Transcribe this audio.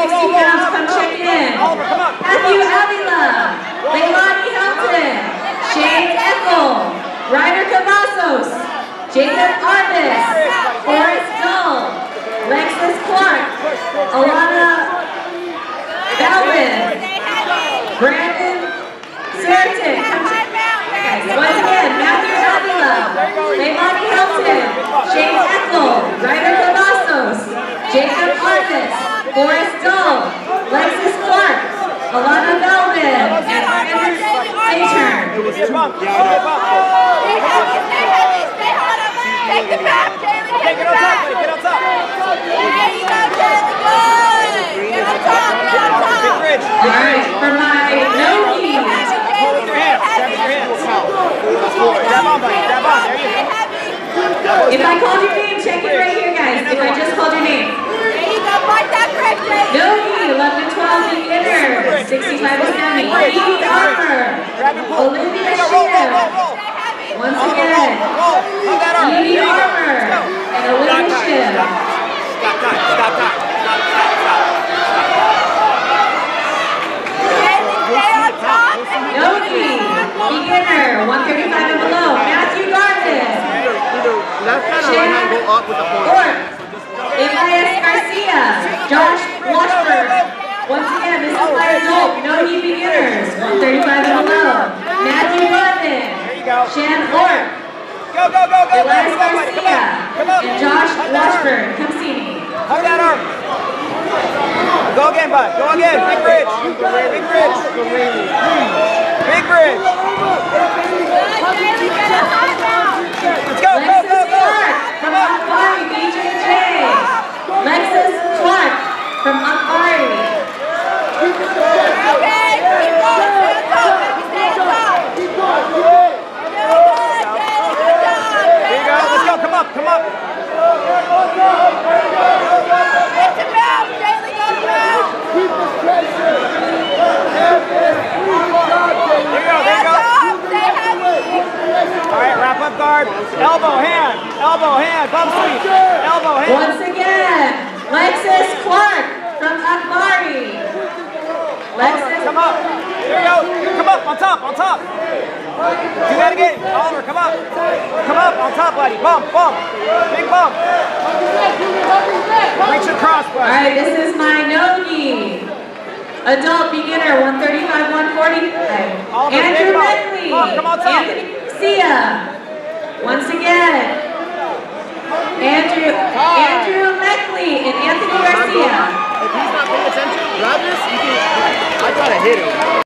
60 pounds, come check in. Matthew Avila, Leilani Helton, Shane Ethel, Ryder Cavazos, Jacob Arvis, Forrest Dull, Lexus Clark, Alana Balvin, Brandon Sertic. Once again, Matthew Avila, Leilani Helton, Shane Ethel, Ryder Cavazos, Jacob Arvis, Forrest Dull, Lexus Clark, Alana Balvin, and Andrew Saturn. Take the back, Jaylee, take the back. Get on top. There you go, Jaylee, good. Get on top, get on top. All right, for my no-knees. Hold with your hands. Grab with your hands. Grab on, buddy. Grab on. There you go. If I called your name, check it right here, guys. If I just called your name. There you go, fight that grip, Jaylee. No-knee, 11 to 12 beginner, 65 to 70. Eve Armour, Olivia Shiv. Once again, Eve Armour and Olivia Shiv. Stop time. No-knee, beginner, 135 and below. Matthew Garvin. Shannon Ork. Elias Garcia. Josh Washburn. Once again, this is my adult, no-knee beginners, 135 and below. Matthew Garvin. Shan Ork. Elias Garcia. And Josh Washburn. Come see me. Hold that arm. Go again, bud. Go again. Big bridge. Big bridge. Big bridge. Let's go. Lexus Clark from Akbari, BJJ. Lexus Clark from Akbari. Okay, keep going, stay on top, baby, stay on top. Keep going, good. There you go. Let's go. Come up. Get to mouth, Jaylee, go to mouth. There you go. Stay heavy. All right, wrap up guard. Elbow, hand, bump sweep. Elbow, hand. Once again, Lexus Clark from Akbari. Lexus. Come up. There you go. Come up, on top. Do that again. Oliver, come up. On top, buddy. Bump. Big bump. Reach across, buddy. All right, this is my no-gi. Adult beginner, 135, 145. Andrew Medley. Come on top. Anthony Garcia. Once again, Andrew Medley and Anthony Garcia. If he's not paying attention, grab this, I gotta hit him.